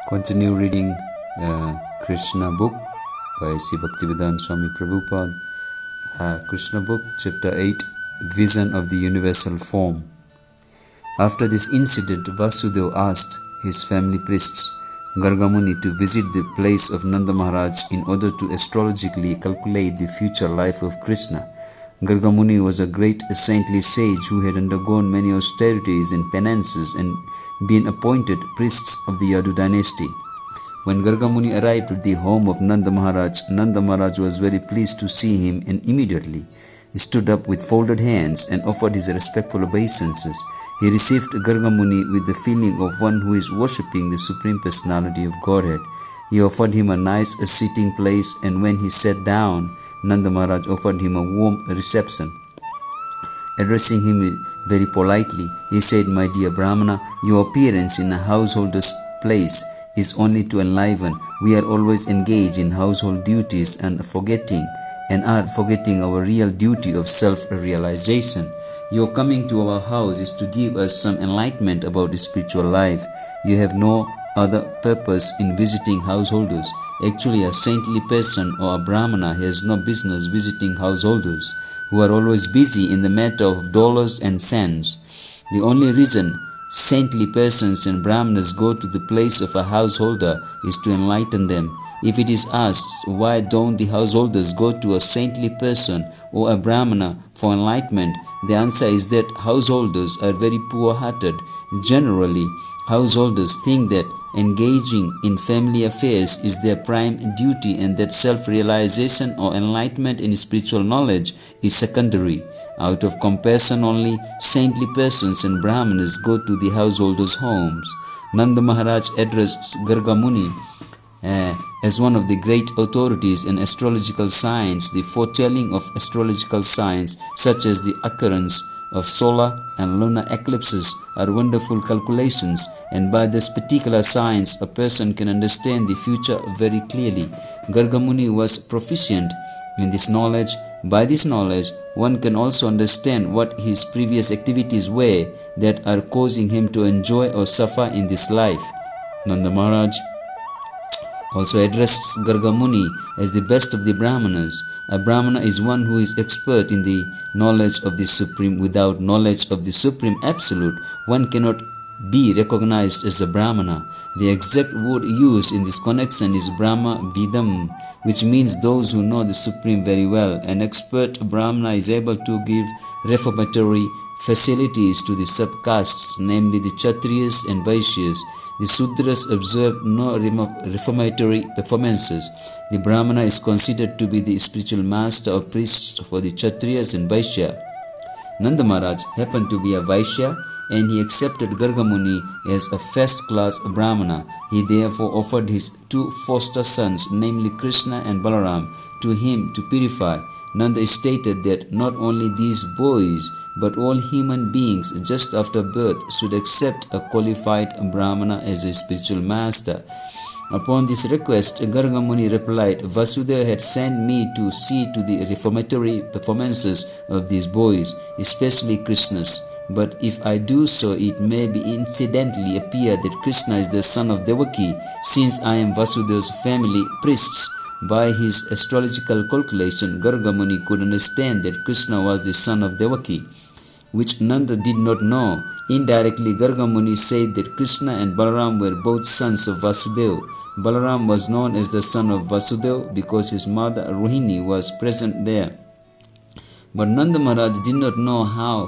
Continue reading Krishna book by Sri Bhaktivedanta Swami Prabhupada. Krishna book, chapter 8, Vision of the Universal Form. After this incident, Vasudeva asked his family priests, Gargamuni, to visit the place of Nanda Maharaj in order to astrologically calculate the future life of Krishna. Gargamuni was a great saintly sage who had undergone many austerities and penances and been appointed priests of the Yadu dynasty. When Gargamuni arrived at the home of Nanda Maharaj was very pleased to see him, and immediately he stood up with folded hands and offered his respectful obeisances. He received Gargamuni with the feeling of one who is worshipping the Supreme Personality of Godhead. He offered him a nice sitting place, and when he sat down, Nanda Maharaj offered him a warm reception. Addressing him very politely, he said, "My dear Brahmana, your appearance in a householder's place is only to enliven. We are always engaged in household duties and are forgetting our real duty of self-realization. Your coming to our house is to give us some enlightenment about spiritual life. You have no other purpose in visiting householders. Actually, a saintly person or a Brahmana has no business visiting householders, who are always busy in the matter of dollars and cents. The only reason saintly persons and Brahmanas go to the place of a householder is to enlighten them. If it is asked, why don't the householders go to a saintly person or a Brahmana for enlightenment, the answer is that householders are very poor-hearted. Generally, householders think that engaging in family affairs is their prime duty and that self-realization or enlightenment in spiritual knowledge is secondary. Out of compassion only, saintly persons and Brahmanas go to the householders' homes." Nanda Maharaj addressed Gargamuni as one of the great authorities in astrological science. The foretelling of astrological science, such as the occurrence of solar and lunar eclipses, are wonderful calculations, and by this particular science a person can understand the future very clearly. Gargamuni was proficient in this knowledge. By this knowledge, one can also understand what his previous activities were that are causing him to enjoy or suffer in this life. Nanda Maharaj also addressed Gargamuni as the best of the Brahmanas. A Brahmana is one who is expert in the knowledge of the Supreme. Without knowledge of the Supreme Absolute, one cannot be recognized as a Brahmana. The exact word used in this connection is Brahma Vidam, which means those who know the Supreme very well. An expert Brahmana is able to give reformatory facilities to the subcastes, namely the Kshatriyas and Vaishyas. The Sudras observe no reformatory performances. The Brahmana is considered to be the spiritual master or priest for the Kshatriyas and Vaishya. Nanda Maharaj happened to be a Vaishya, and he accepted Gargamuni as a first-class Brahmana. He therefore offered his two foster sons, namely Krishna and Balaram, to him to purify. Nanda stated that not only these boys, but all human beings just after birth should accept a qualified Brahmana as a spiritual master. Upon this request, Gargamuni replied, "Vasudeva had sent me to see to the reformatory performances of these boys, especially Krishna's. But if I do so, it may be incidentally appear that Krishna is the son of Devaki, since I am Vasudeva's family priests." By his astrological calculation, Gargamuni could understand that Krishna was the son of Devaki, which Nanda did not know. Indirectly, Gargamuni said that Krishna and Balaram were both sons of Vasudeva. Balaram was known as the son of Vasudeva because his mother Rohini was present there. But Nanda Maharaj did not know how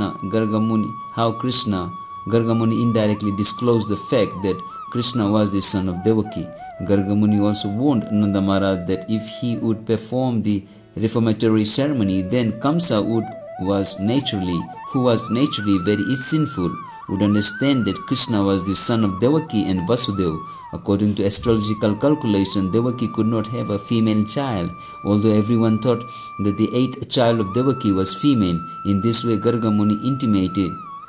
Gargamuni indirectly disclosed the fact that Krishna was the son of Devaki. Gargamuni also warned Nanda Maharaj that if he would perform the reformatory ceremony, then Kamsa, who was naturally very sinful, would understand that Krishna was the son of Devaki and Vasudeva. According to astrological calculation, Devaki could not have a female child, although everyone thought that the eighth child of Devaki was female. In this way, Gargamuni intimated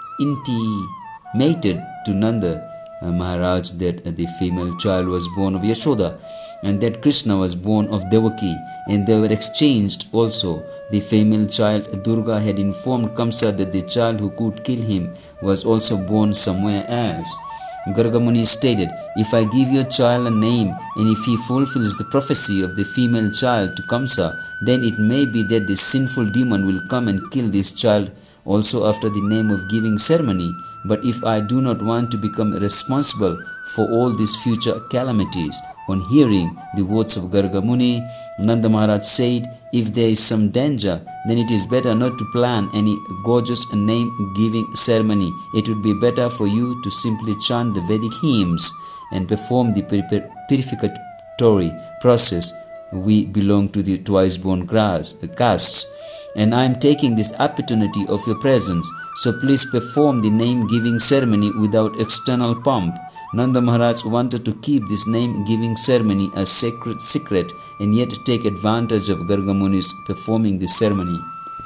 to Nanda Maharaj that the female child was born of Yashoda and that Krishna was born of Devaki, and they were exchanged also. The female child Durga had informed Kamsa that the child who could kill him was also born somewhere else. Gargamuni stated, "If I give your child a name and if he fulfills the prophecy of the female child to Kamsa, then it may be that this sinful demon will come and kill this child also after the name of giving ceremony. But if I do not want to become responsible for all these future calamities." On hearing the words of Gargamuni, Nanda Maharaj said, "If there is some danger, then it is better not to plan any gorgeous name-giving ceremony. It would be better for you to simply chant the Vedic hymns and perform the purificatory process. We belong to the twice-born castes, and I am taking this opportunity of your presence, so please perform the name-giving ceremony without external pomp." Nanda Maharaj wanted to keep this name-giving ceremony a sacred secret and yet take advantage of Gargamuni's performing the ceremony.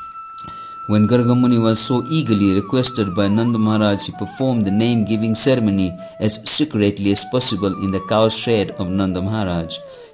When Gargamuni was so eagerly requested by Nanda Maharaj, he performed the name-giving ceremony as secretly as possible in the cow shed of Nanda Maharaj.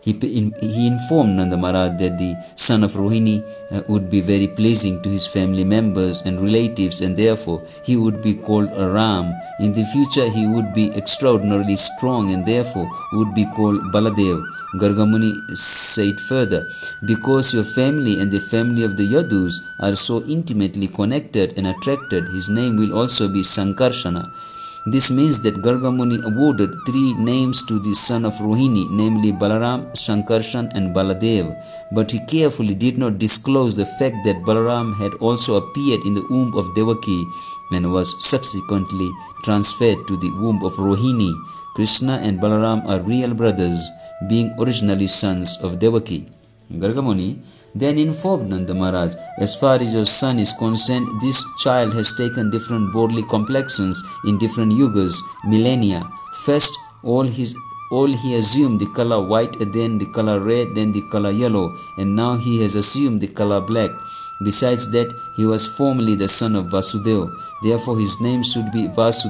He informed Nanda Maharaj that the son of Rohini would be very pleasing to his family members and relatives, and therefore he would be called Ram. In the future he would be extraordinarily strong and therefore would be called Baladev. Gargamuni said further, "Because your family and the family of the Yadus are so intimately connected and attracted, his name will also be Sankarshana." This means that Gargamuni awarded 3 names to the son of Rohini, namely Balaram, Sankarshan and Baladev. But he carefully did not disclose the fact that Balaram had also appeared in the womb of Devaki and was subsequently transferred to the womb of Rohini. Krishna and Balaram are real brothers, being originally sons of Devaki. Gargamuni then informed Nanda Maharaj, "As far as your son is concerned, this child has taken different bodily complexions in different yugas, millennia. First, all he assumed the color white, then the color red, then the color yellow, and now he has assumed the color black. Besides that, he was formerly the son of Vasudev. Therefore, his name should be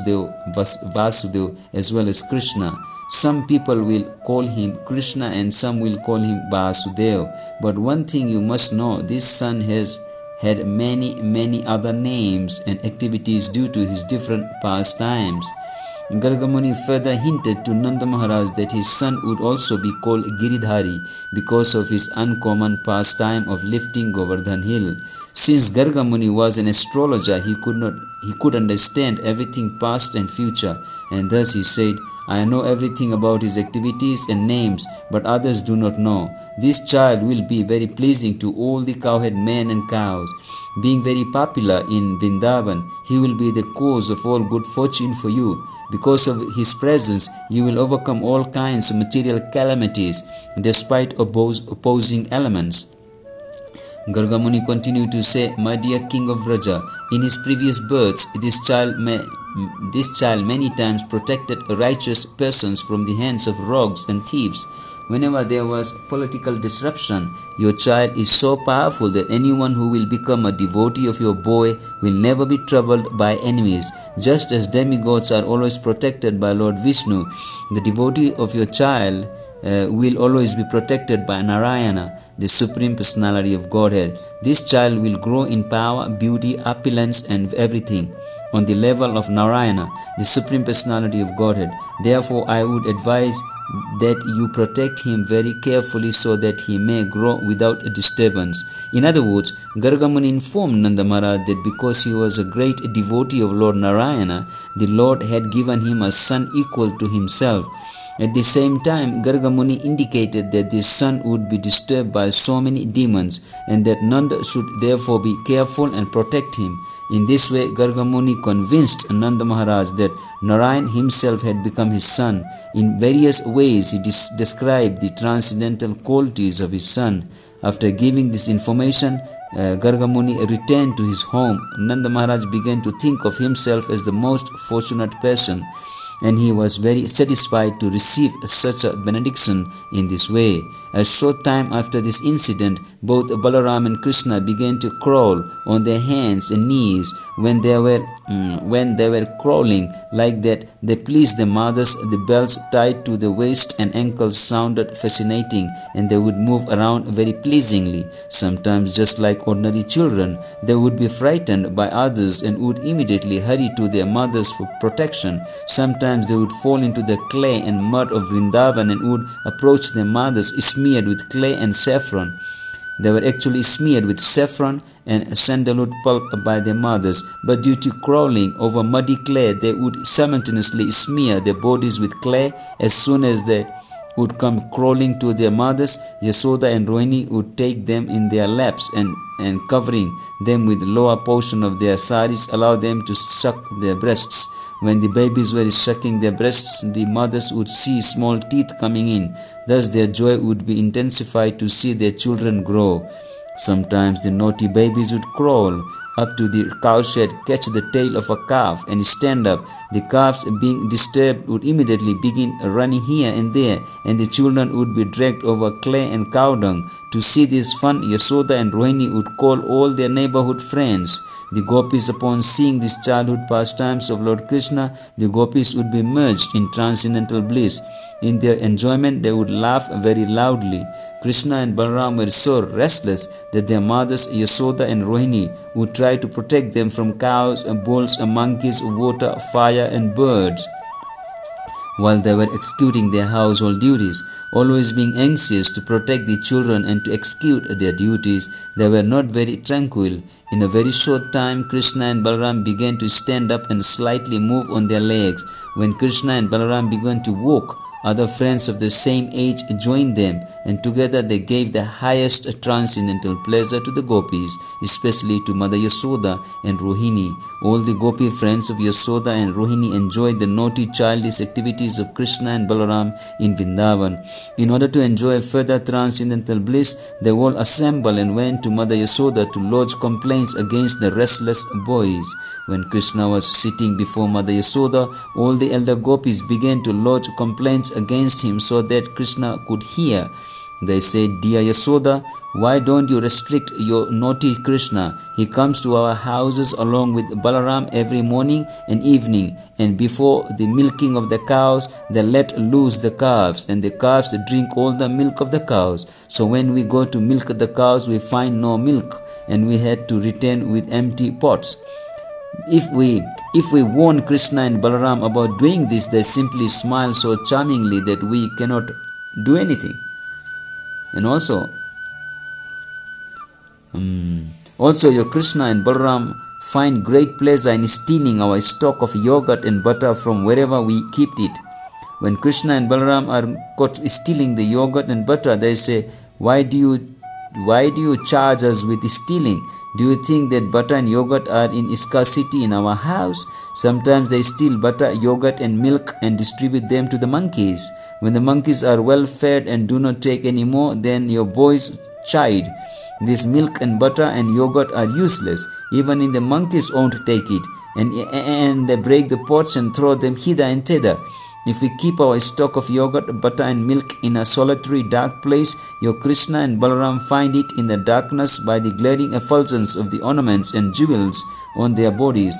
Vasudev as well as Krishna. Some people will call him Krishna and some will call him Vasudev. But one thing you must know, this son has had many other names and activities due to his different pastimes." Gargamuni further hinted to Nanda Maharaj that his son would also be called Giridhari because of his uncommon pastime of lifting Govardhan hill. Since Gargamuni was an astrologer, he could understand everything past and future, and thus he said, "I know everything about his activities and names, but others do not know. This child will be very pleasing to all the cowhead men and cows. Being very popular in Vrindavan, he will be the cause of all good fortune for you. Because of his presence, you will overcome all kinds of material calamities, despite opposing elements." Gargamuni continued to say, "My dear king of Vraja, in his previous births, this child many times protected righteous persons from the hands of rogues and thieves. Whenever there was political disruption, your child is so powerful that anyone who will become a devotee of your boy will never be troubled by enemies. Just as demigods are always protected by Lord Vishnu, the devotee of your child will always be protected by Narayana, the Supreme Personality of Godhead. This child will grow in power, beauty, opulence and everything on the level of Narayana, the Supreme Personality of Godhead. Therefore, I would advise that you protect him very carefully so that he may grow without a disturbance." In other words, Gargamuni informed Nanda Maharaj that because he was a great devotee of Lord Narayana, the Lord had given him a son equal to himself. At the same time, Gargamuni indicated that this son would be disturbed by so many demons and that Nanda should therefore be careful and protect him. In this way, Gargamuni convinced Nanda Maharaj that Narayan himself had become his son. In various ways, he described the transcendental qualities of his son. After giving this information, Gargamuni returned to his home. Nanda Maharaj began to think of himself as the most fortunate person, and he was very satisfied to receive such a benediction in this way. A short time after this incident, both Balaram and Krishna began to crawl on their hands and knees. When they were crawling like that, they pleased their mothers. The belts tied to the waist and ankles sounded fascinating, and they would move around very pleasingly. Sometimes, just like ordinary children, they would be frightened by others and would immediately hurry to their mothers for protection. Sometimes Sometimes they would fall into the clay and mud of Vrindavan and would approach their mothers smeared with clay and saffron. They were actually smeared with saffron and sandalwood pulp by their mothers, but due to crawling over muddy clay, they would simultaneously smear their bodies with clay. As soon as they would come crawling to their mothers, Yasoda and Rohini would take them in their laps and covering them with the lower portion of their saris, allow them to suck their breasts. When the babies were sucking their breasts, the mothers would see small teeth coming in. Thus their joy would be intensified to see their children grow. Sometimes the naughty babies would crawl up to the cowshed, catch the tail of a calf and stand up. The calves, being disturbed, would immediately begin running here and there, and the children would be dragged over clay and cow dung. To see this fun, Yasoda and Rohini would call all their neighborhood friends. The gopis, upon seeing these childhood pastimes of Lord Krishna, the gopis would be merged in transcendental bliss. In their enjoyment, they would laugh very loudly. Krishna and Balaram were so restless that their mothers Yasoda and Rohini would try to protect them from cows, bulls, monkeys, water, fire and birds. While they were executing their household duties, always being anxious to protect the children and to execute their duties, they were not very tranquil. In a very short time, Krishna and Balaram began to stand up and slightly move on their legs. When Krishna and Balaram began to walk, other friends of the same age joined them, and together they gave the highest transcendental pleasure to the gopis, especially to Mother Yasoda and Rohini. All the gopi friends of Yasoda and Rohini enjoyed the naughty childish activities of Krishna and Balaram in Vrindavan. In order to enjoy further transcendental bliss, they all assembled and went to Mother Yasoda to lodge complaints against the restless boys. When Krishna was sitting before Mother Yasoda, all the elder gopis began to lodge complaints against him so that Krishna could hear. They said, "Dear Yasoda, why don't you restrict your naughty Krishna? He comes to our houses along with Balaram every morning and evening, and before the milking of the cows, they let loose the calves, and the calves drink all the milk of the cows. So when we go to milk the cows, we find no milk, and we had to return with empty pots. If we warn Krishna and Balaram about doing this, they simply smile so charmingly that we cannot do anything. And also your Krishna and Balaram find great pleasure in stealing our stock of yogurt and butter from wherever we keep it. When Krishna and Balaram are caught stealing the yogurt and butter, they say, why do you charge us with stealing? Do you think that butter and yogurt are in scarcity in our house? Sometimes they steal butter, yogurt and milk and distribute them to the monkeys. When the monkeys are well fed and do not take any more, then your boys chide. This milk and butter and yogurt are useless. Even the monkeys won't take it, and they break the pots and throw them hither and thither. If we keep our stock of yogurt, butter and milk in a solitary dark place, your Krishna and Balaram find it in the darkness by the glaring effulgence of the ornaments and jewels on their bodies.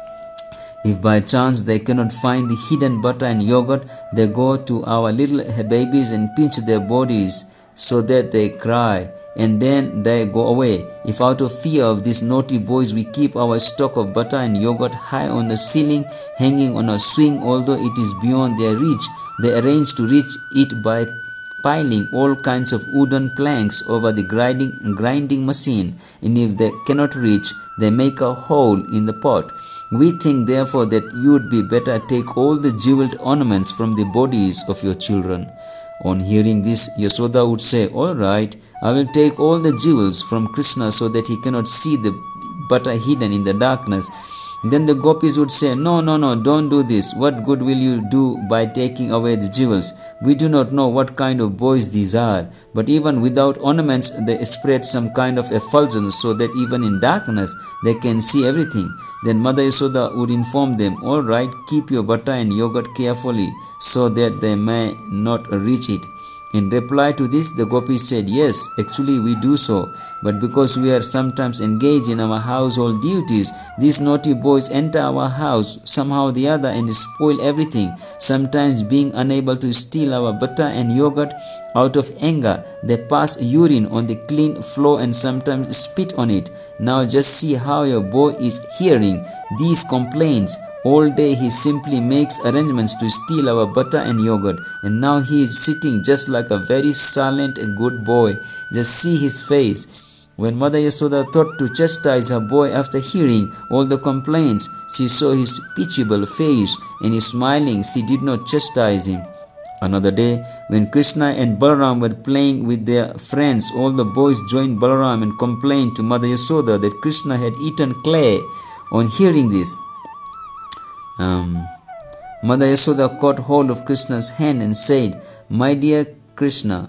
If by chance they cannot find the hidden butter and yogurt, they go to our little babies and pinch their bodies so that they cry, and then they go away. If out of fear of these naughty boys we keep our stock of butter and yogurt high on the ceiling, hanging on a swing, although it is beyond their reach, they arrange to reach it by piling all kinds of wooden planks over the grinding machine, and if they cannot reach, they make a hole in the pot. We think therefore that you would be better take all the jeweled ornaments from the bodies of your children. On hearing this, Yasoda would say, all right, I will take all the jewels from Krishna so that he cannot see the butter hidden in the darkness. Then the gopis would say, no, don't do this. What good will you do by taking away the jewels? We do not know what kind of boys these are. But even without ornaments, they spread some kind of effulgence so that even in darkness, they can see everything. Then Mother Yasoda would inform them, all right, keep your butter and yogurt carefully so that they may not reach it. In reply to this, the gopis said, yes, actually we do so. But because we are sometimes engaged in our household duties, these naughty boys enter our house somehow or the other and spoil everything. Sometimes being unable to steal our butter and yogurt out of anger, they pass urine on the clean floor and sometimes spit on it. Now just see how your boy is hearing these complaints. All day he simply makes arrangements to steal our butter and yogurt, and now he is sitting just like a very silent and good boy. Just see his face. When Mother Yasoda thought to chastise her boy after hearing all the complaints, she saw his pitiable face, and smiling, she did not chastise him. Another day, when Krishna and Balaram were playing with their friends, all the boys joined Balaram and complained to Mother Yasoda that Krishna had eaten clay. On hearing this, Mother Yasoda caught hold of Krishna's hand and said, "My dear Krishna,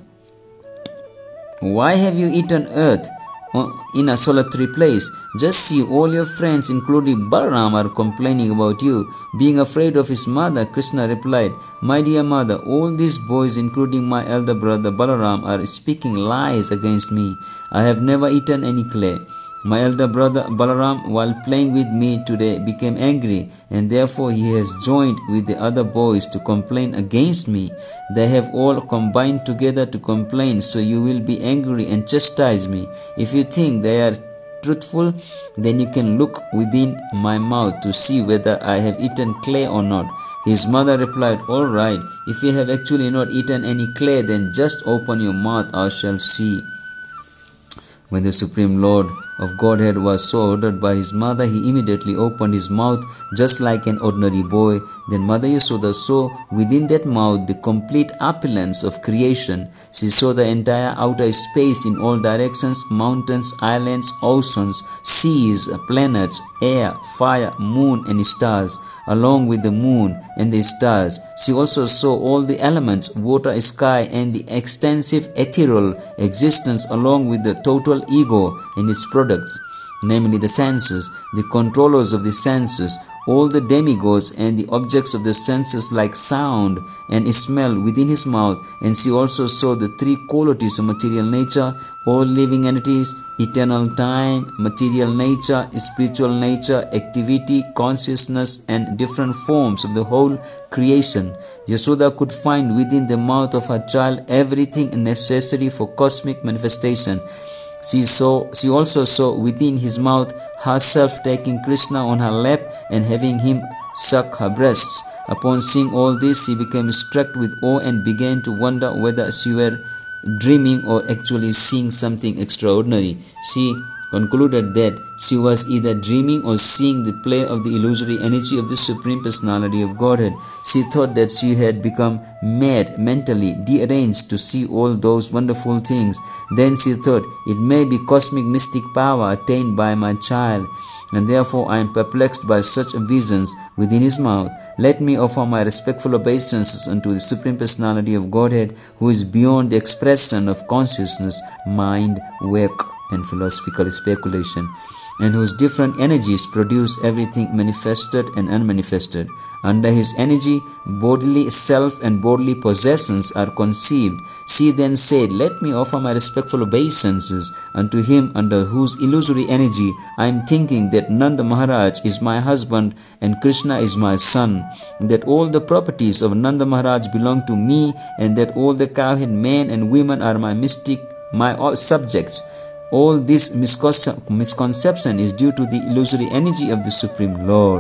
why have you eaten earth in a solitary place? Just see, all your friends, including Balaram, are complaining about you." Being afraid of his mother, Krishna replied, "My dear mother, all these boys, including my elder brother Balaram, are speaking lies against me. I have never eaten any clay. My elder brother Balaram, while playing with me today, became angry, and therefore he has joined with the other boys to complain against me. They have all combined together to complain, so you will be angry and chastise me. If you think they are truthful, then you can look within my mouth to see whether I have eaten clay or not." His mother replied, "All right, if you have actually not eaten any clay, then just open your mouth, I shall see." When the Supreme Lord of Godhead was so ordered by his mother, he immediately opened his mouth just like an ordinary boy. Then Mother Yasoda saw within that mouth the complete opulence of creation. She saw the entire outer space in all directions: mountains, islands, oceans, seas, planets, air, fire, moon, and stars. Along with the moon and the stars, she also saw all the elements, water, sky, and the extensive ethereal existence, along with the total ego and its products, namely the senses, the controllers of the senses, all the demigods and the objects of the senses like sound and smell within his mouth. And she also saw the three qualities of material nature, all living entities, eternal time, material nature, spiritual nature, activity, consciousness, and different forms of the whole creation. Yasoda could find within the mouth of her child everything necessary for cosmic manifestation. She also saw within his mouth herself taking Krishna on her lap and having him suck her breasts. Upon seeing all this, she became struck with awe and began to wonder whether she were dreaming or actually seeing something extraordinary. She concluded that she was either dreaming or seeing the play of the illusory energy of the Supreme Personality of Godhead. She thought that she had become mad, mentally deranged, to see all those wonderful things. Then she thought, "It may be cosmic mystic power attained by my child, and therefore I am perplexed by such visions within his mouth. Let me offer my respectful obeisances unto the Supreme Personality of Godhead, who is beyond the expression of consciousness, mind, work, and philosophical speculation, and whose different energies produce everything manifested and unmanifested. Under his energy, bodily self and bodily possessions are conceived." She then said, "Let me offer my respectful obeisances unto him under whose illusory energy I am thinking that Nanda Maharaj is my husband and Krishna is my son, and that all the properties of Nanda Maharaj belong to me, and that all the cowherd men and women are my subjects. All this misconception is due to the illusory energy of the Supreme Lord.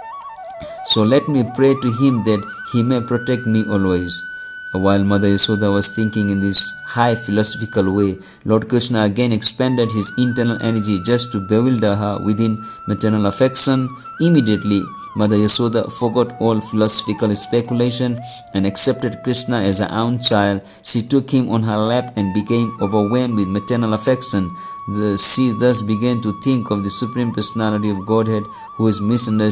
So let me pray to him that he may protect me always." While Mother Yasoda was thinking in this high philosophical way, Lord Krishna again expanded his internal energy just to bewilder her within maternal affection. Immediately, Mother Yasoda forgot all philosophical speculation and accepted Krishna as her own child. She took him on her lap and became overwhelmed with maternal affection. She thus began to think of the Supreme Personality of Godhead, who is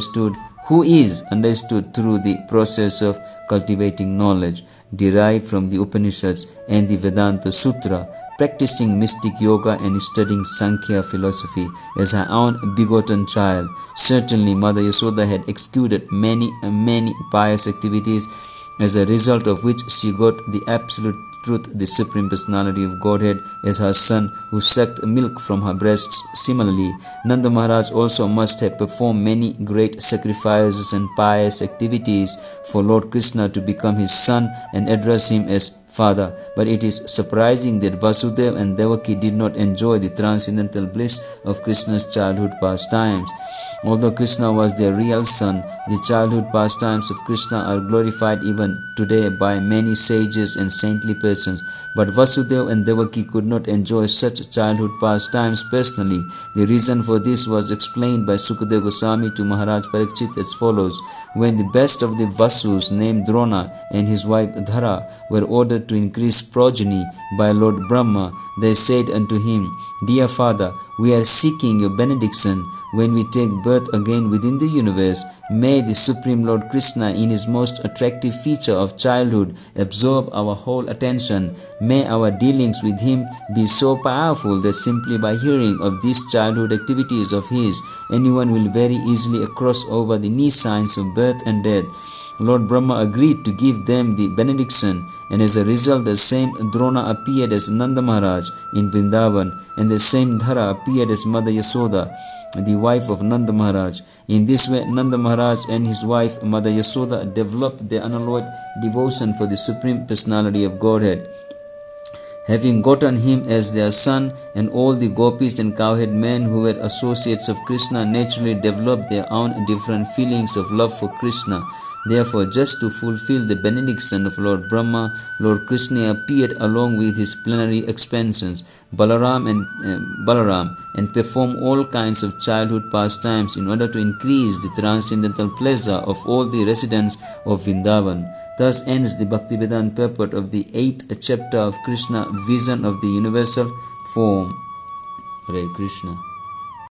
understood through the process of cultivating knowledge derived from the Upanishads and the Vedanta Sutra, practicing mystic yoga and studying Sankhya philosophy as her own begotten child. Certainly, Mother Yasoda had executed many pious activities, as a result of which she got the absolute truth, the Supreme Personality of Godhead, as her son who sucked milk from her breasts. Similarly, Nanda Maharaj also must have performed many great sacrifices and pious activities for Lord Krishna to become his son and address him as father, but it is surprising that Vasudeva and Devaki did not enjoy the transcendental bliss of Krishna's childhood pastimes. Although Krishna was their real son, the childhood pastimes of Krishna are glorified even today by many sages and saintly persons. But Vasudeva and Devaki could not enjoy such childhood pastimes personally. The reason for this was explained by Sukadeva Goswami to Maharaj Parikshit as follows. When the best of the Vasus named Drona and his wife Dhara were ordered to increase progeny by Lord Brahma, they said unto him, Dear father, we are seeking your benediction when we take birth again within the universe. May the Supreme Lord Krishna in his most attractive feature of childhood absorb our whole attention. May our dealings with him be so powerful that simply by hearing of these childhood activities of his, anyone will very easily cross over the knee signs of birth and death. Lord Brahma agreed to give them the benediction, and as a result the same Drona appeared as Nanda Maharaj in Vrindavan, and the same Dhara appeared as Mother Yasoda, the wife of Nanda Maharaj. In this way, Nanda Maharaj and his wife Mother Yasoda developed their unalloyed devotion for the Supreme Personality of Godhead. Having gotten him as their son, and all the gopis and cowherd men who were associates of Krishna naturally developed their own different feelings of love for Krishna. Therefore, just to fulfill the benediction of Lord Brahma, Lord Krishna appeared along with his plenary expansions, Balaram and performed all kinds of childhood pastimes in order to increase the transcendental pleasure of all the residents of Vrindavan. Thus ends the Bhaktivedanta purport of the 8th chapter of Krishna, Vision of the Universal Form. Hare Krishna.